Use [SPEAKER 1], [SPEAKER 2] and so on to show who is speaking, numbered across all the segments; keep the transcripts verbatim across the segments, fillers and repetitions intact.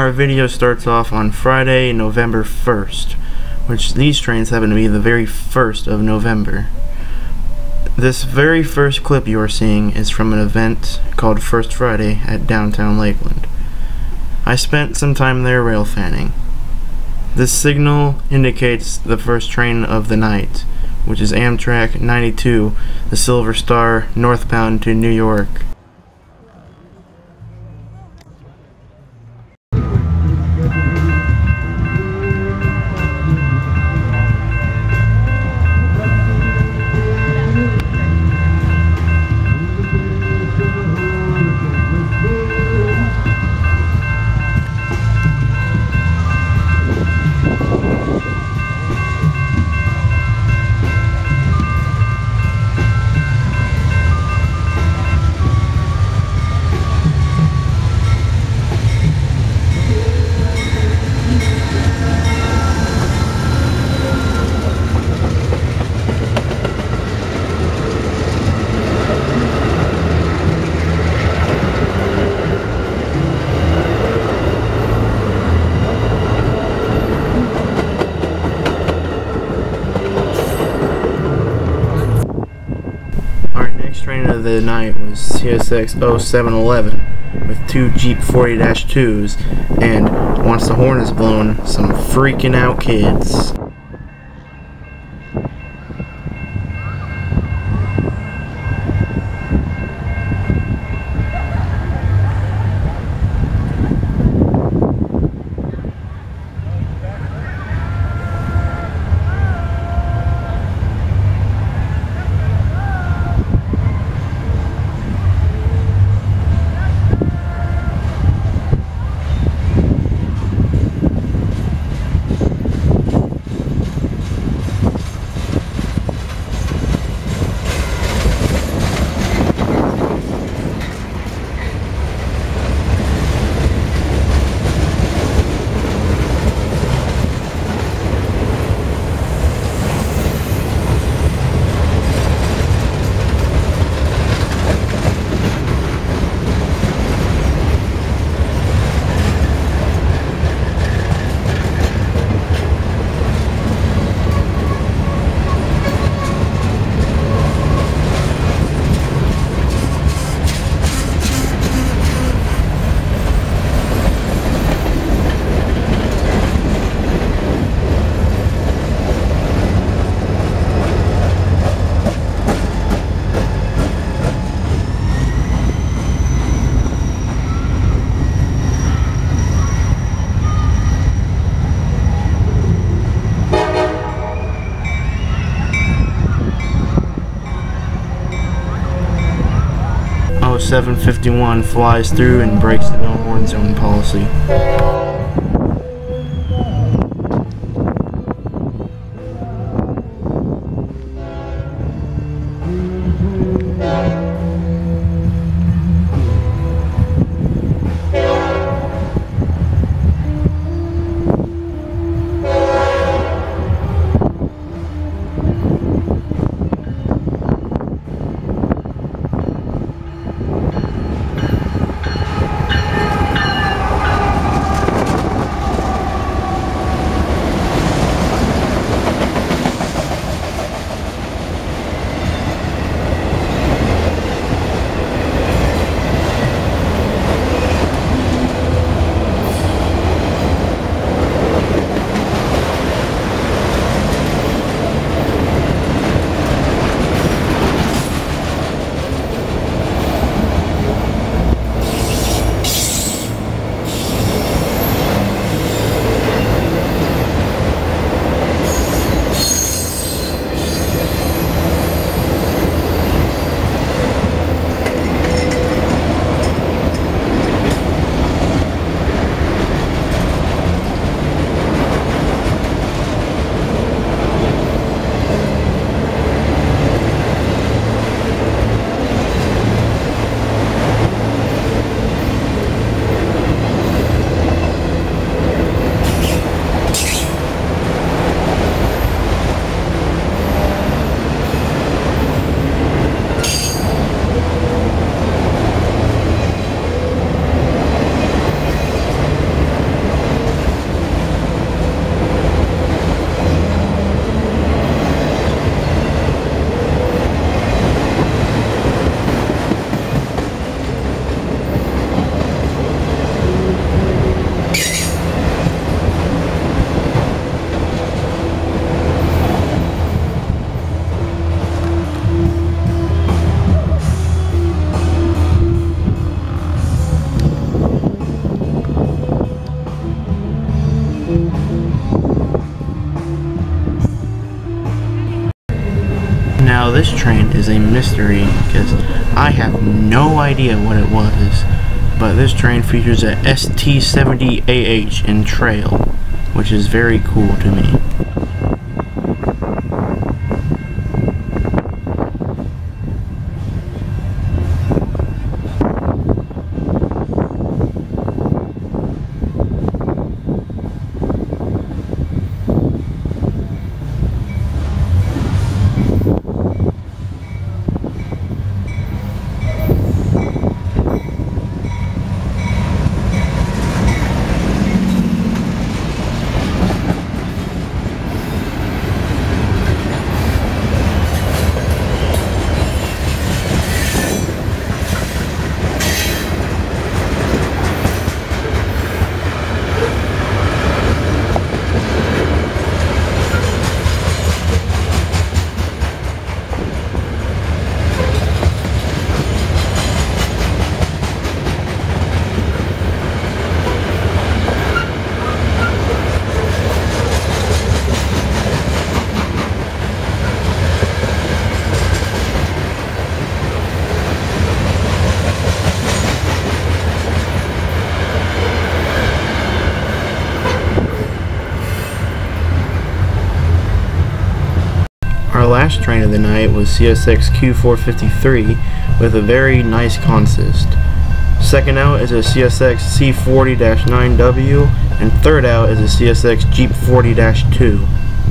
[SPEAKER 1] Our video starts off on Friday, November first, which these trains happen to be the very first of November. This very first clip you are seeing is from an event called First Friday at downtown Lakeland. I spent some time there railfanning. This signal indicates the first train of the night, which is Amtrak ninety-two, the Silver Star, northbound to New York. Train of the night was C S X oh seven eleven with two Jeep forty dash twos and, once the horn is blown, some freaking out kids. seven fifty-one flies through and breaks the no horn zone policy. Now this train is a mystery because I have no idea what it was, but this train features a S D seventy M A C in trail, which is very cool to me. Our last train of the night was C S X Q four fifty-three with a very nice consist. Second out is a C S X C forty dash nine W, and third out is a C S X Jeep forty dash two.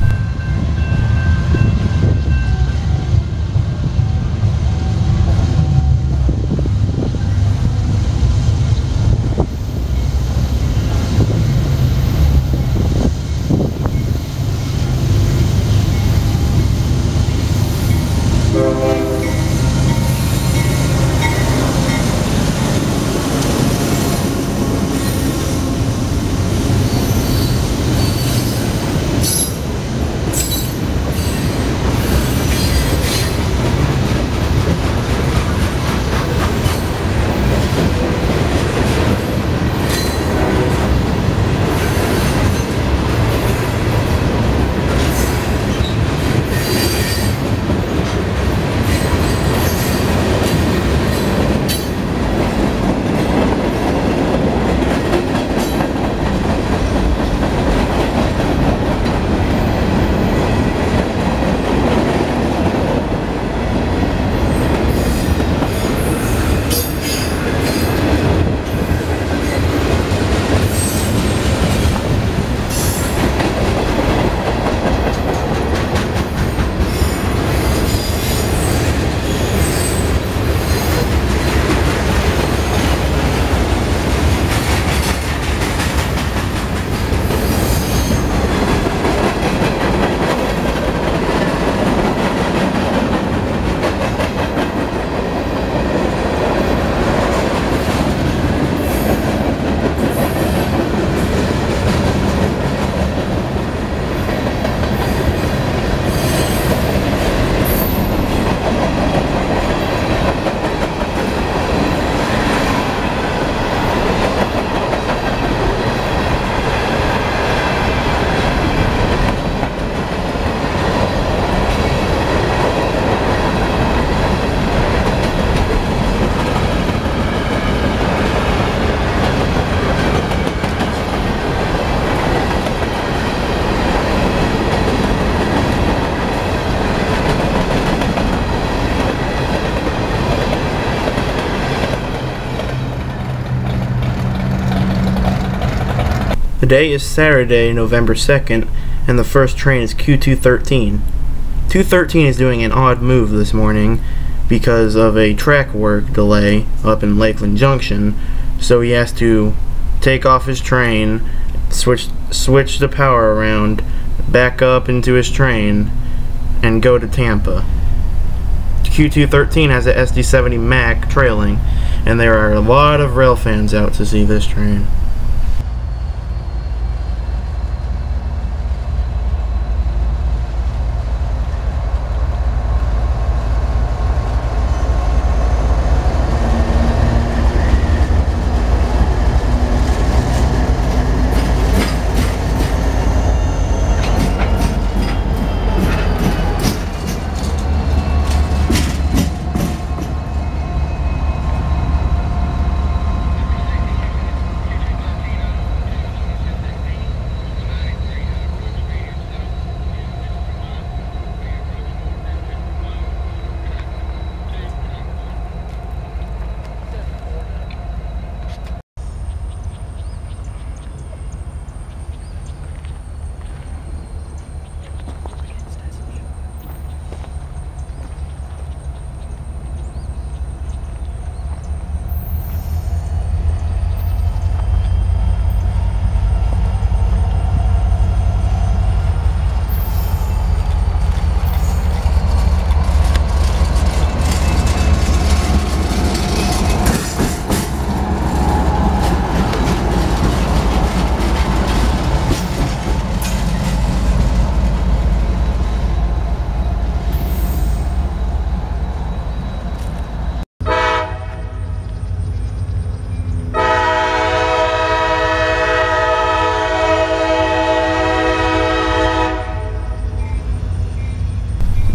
[SPEAKER 1] Today is Saturday, November second, and the first train is Q two thirteen. two thirteen is doing an odd move this morning because of a track work delay up in Lakeland Junction, so he has to take off his train, switch switch the power around, back up into his train, and go to Tampa. Q two thirteen has a S D seventy M A C trailing, and there are a lot of rail fans out to see this train.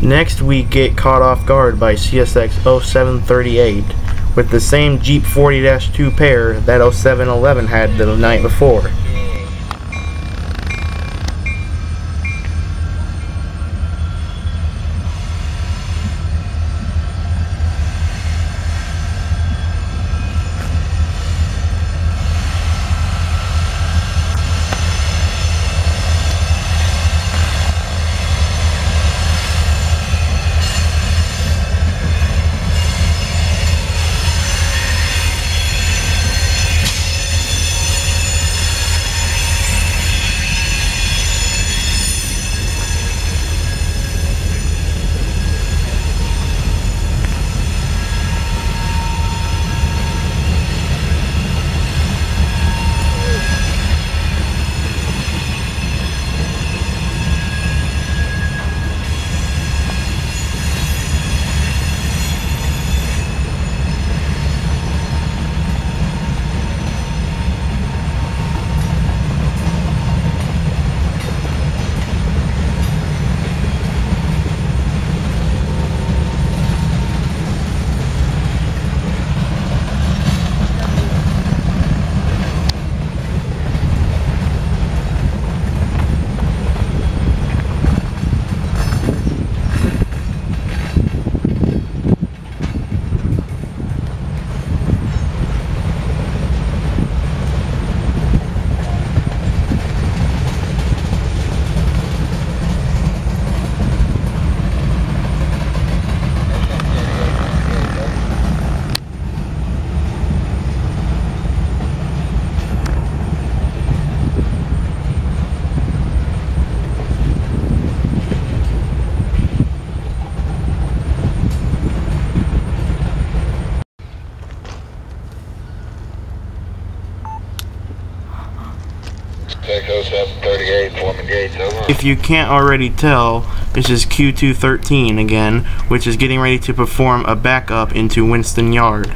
[SPEAKER 1] Next we get caught off guard by C S X oh seven thirty-eight with the same Jeep forty dash two pair that oh seven eleven had the night before. If you can't already tell, this is Q two thirteen again, which is getting ready to perform a backup into Winston Yard.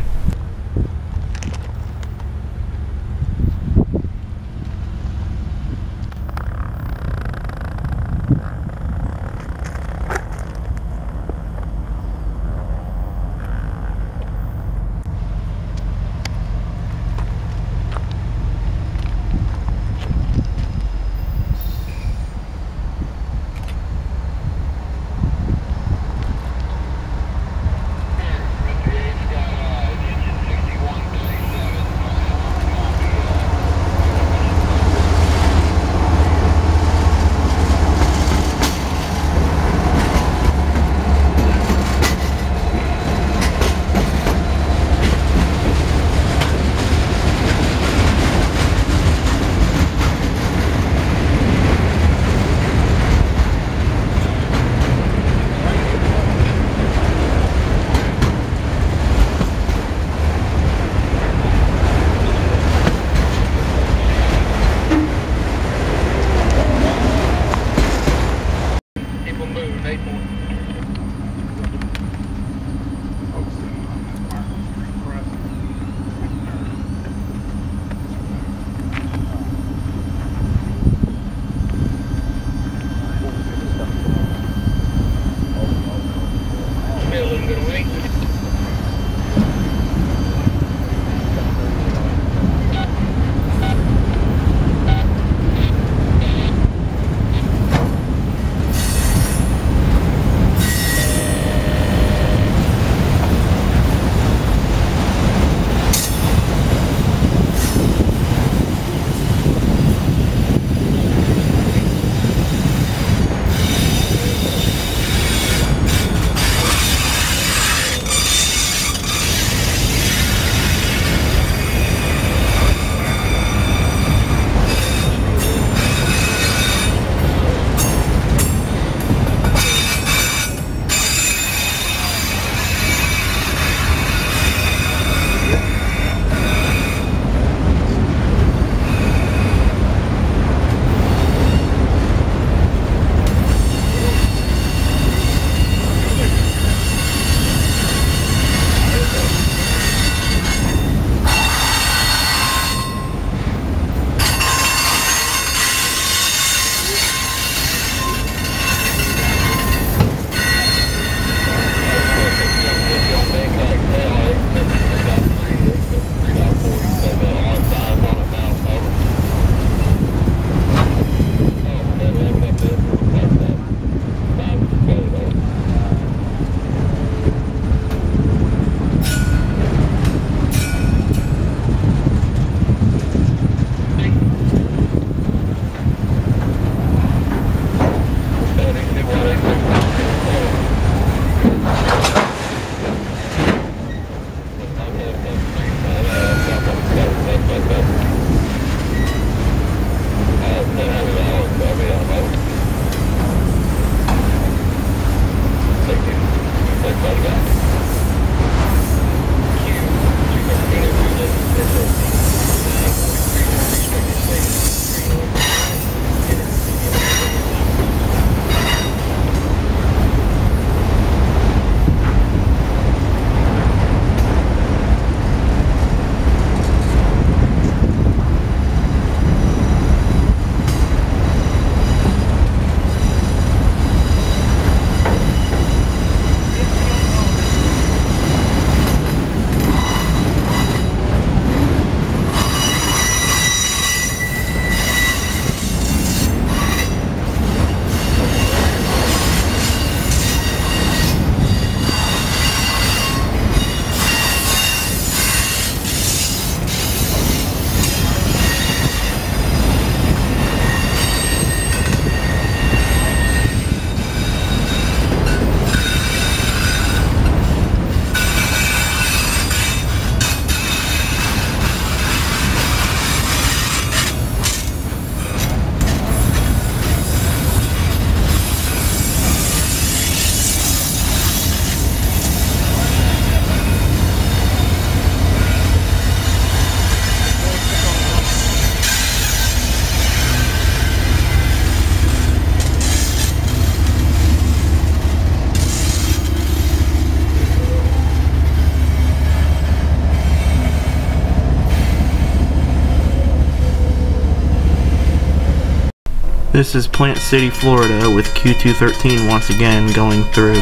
[SPEAKER 1] This is Plant City, Florida, with Q two thirteen once again going through.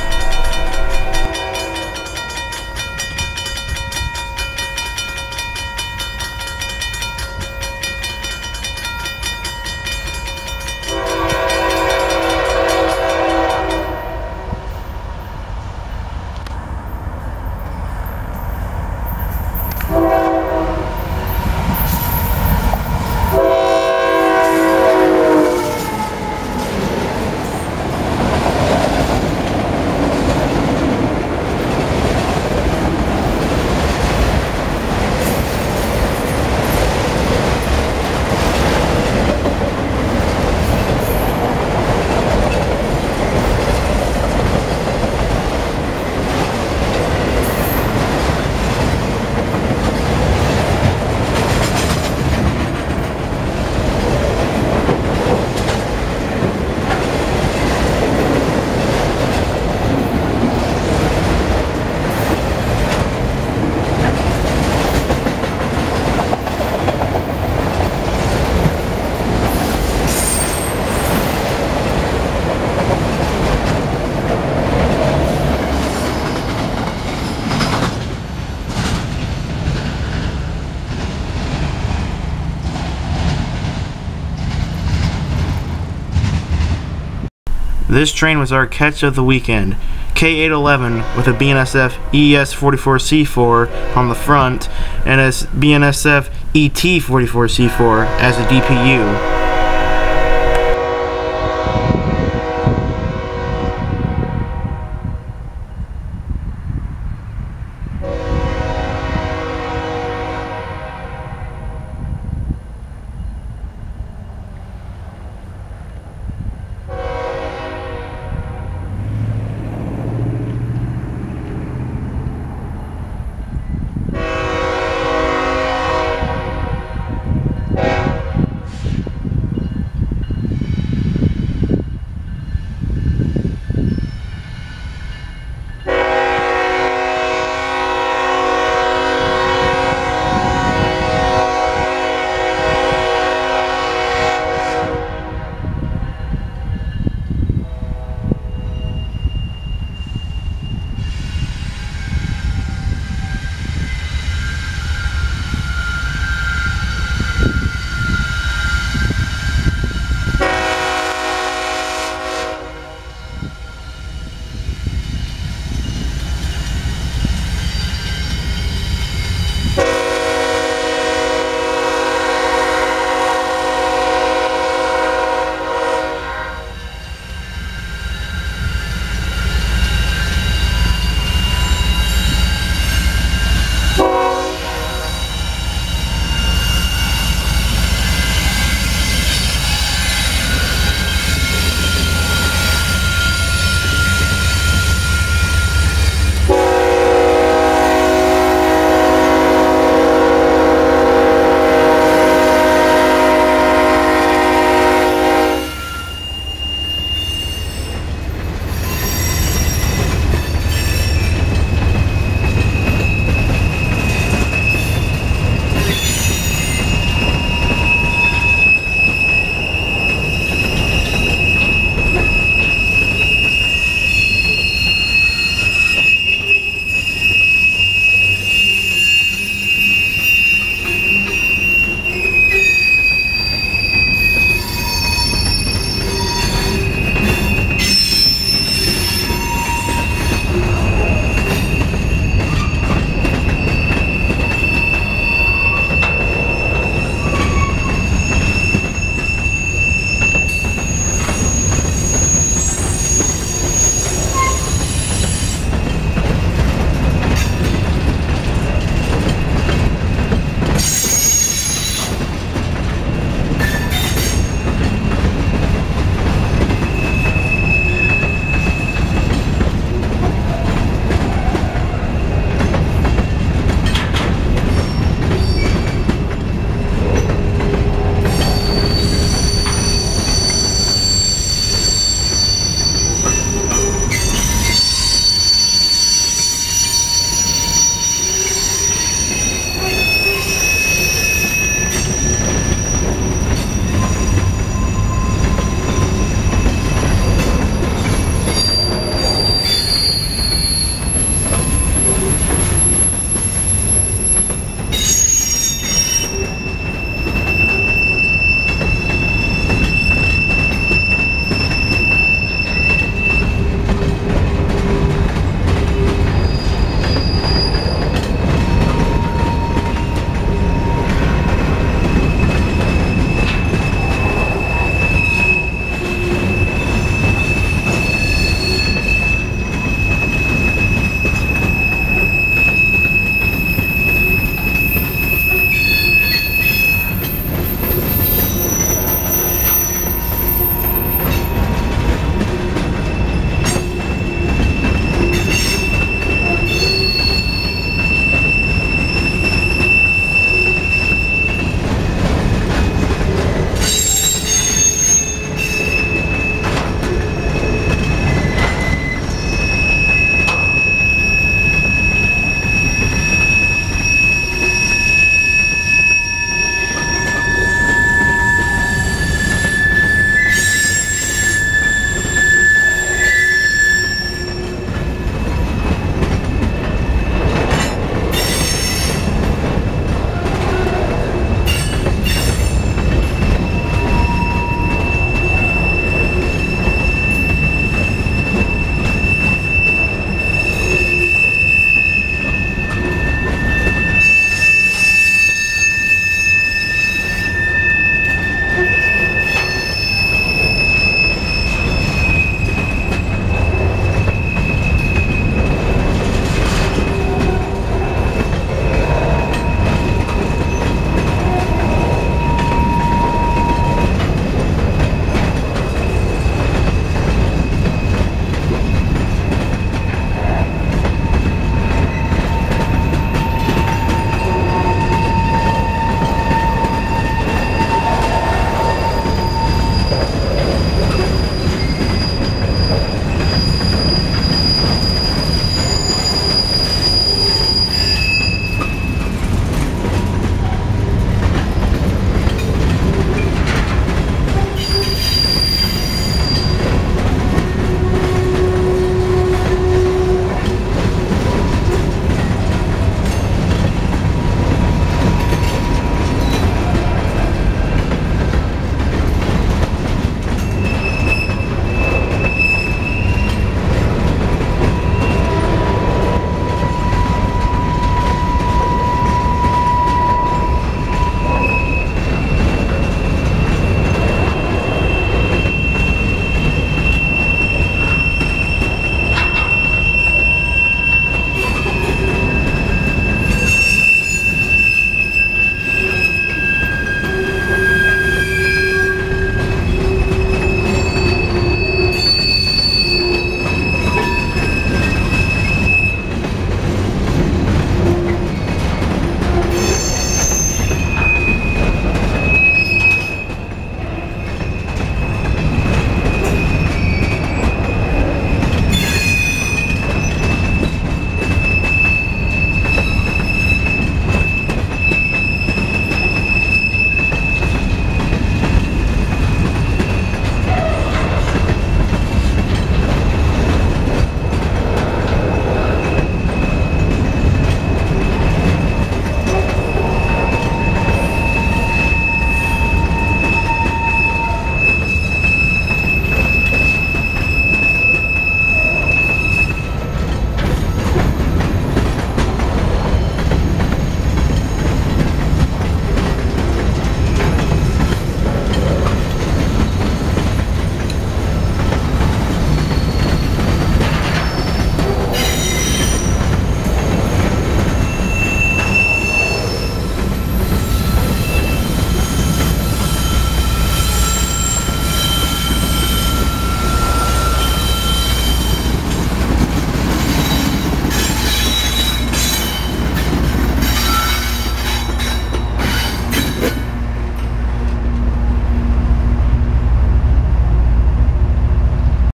[SPEAKER 1] This train was our catch of the weekend. K eight eleven with a B N S F E S forty-four C four on the front and a B N S F E T forty-four C four as a D P U.